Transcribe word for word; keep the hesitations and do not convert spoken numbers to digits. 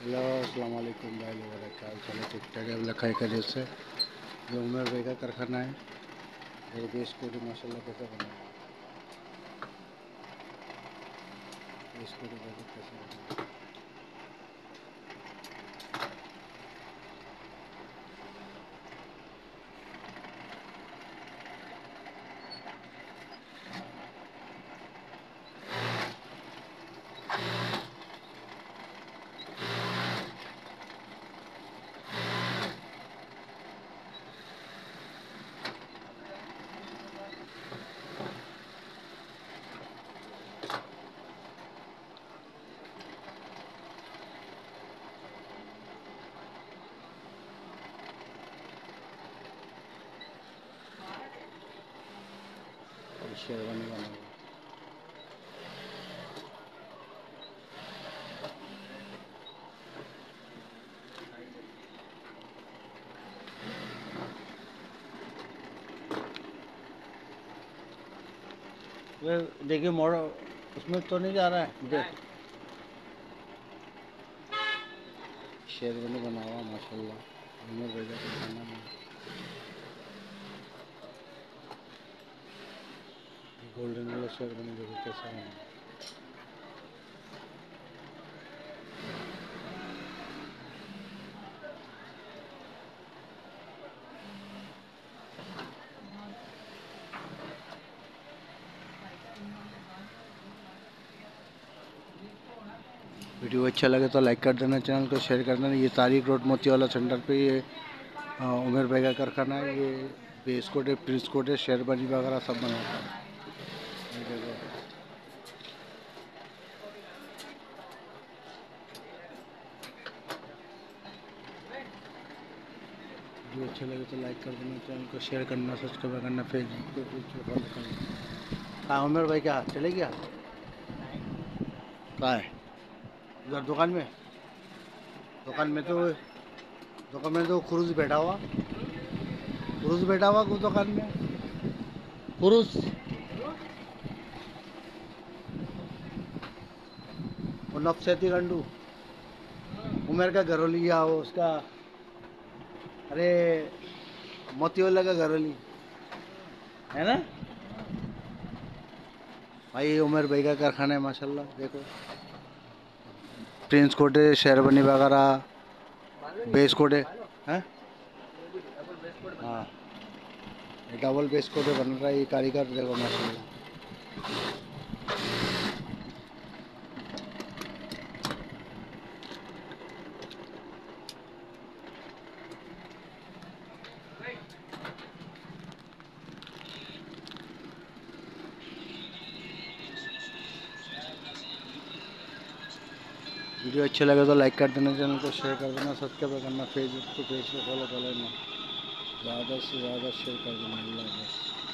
Hello अस्सलाम वालेकुम भाई लोग, क्या हाल चाल है? ठीक ठाक है, अल्लाह खैर करे से। ये उमर भाई का कारखाना है। ये देश को माशाल्लाह कैसे बनाया देश को कैसे बनाया ये शेरवानी बना हुआ है। देखिए मोड़ उसमें तो नहीं जा रहा है। देख शेरवानी बना हुआ माशाल्लाह उमर भाई का कारखाना में। गोल्डन वाला शेरवानी देखो कैसा बना है। वीडियो अच्छा लगे तो लाइक कर देना, चैनल को शेयर कर देना। ये तारिक रोड मोतीवाला सेंटर पे ये हाँ, उमर भाई का कारखाना है। ये बेस कोट है, प्रिंस कोट है, शेरवानी वगैरह सब बनाता है। ये देखो वीडियो अच्छा लगे तो लाइक कर देना, चैनल को शेयर करना, सब्सक्राइब करना, फेसबुक पे पेज पे फॉलो करना। हाँ उमर भाई क्या चले गया? कहाँ है? उधर दुकान में। दुकान में तो दुकान में तो खुरूज बैठा हुआ खुरूज बैठा हुआ को दुकान में खुरूज वो नफसती गंडू उमर का घरोली या वो उसका। अरे मोतीवाला का घरोली है ना भाई। उमर भाई का कारखाना है माशाल्लाह। देखो प्रिंस कोट है, शेरवानी वगैरह बेस कोट है। हैं? हाँ ये डबल बेस कोट है बन रहा है। ये कारीगर देखो माशाल्लाह। वीडियो अच्छे लगे तो लाइक कर देना, चैनल को शेयर कर देना, सब्सक्राइब करना, फेसबुक पे पेज पे फॉलो कर लेना, ज़्यादा से ज़्यादा शेयर कर देना। अल्लाह हाफ़िज़।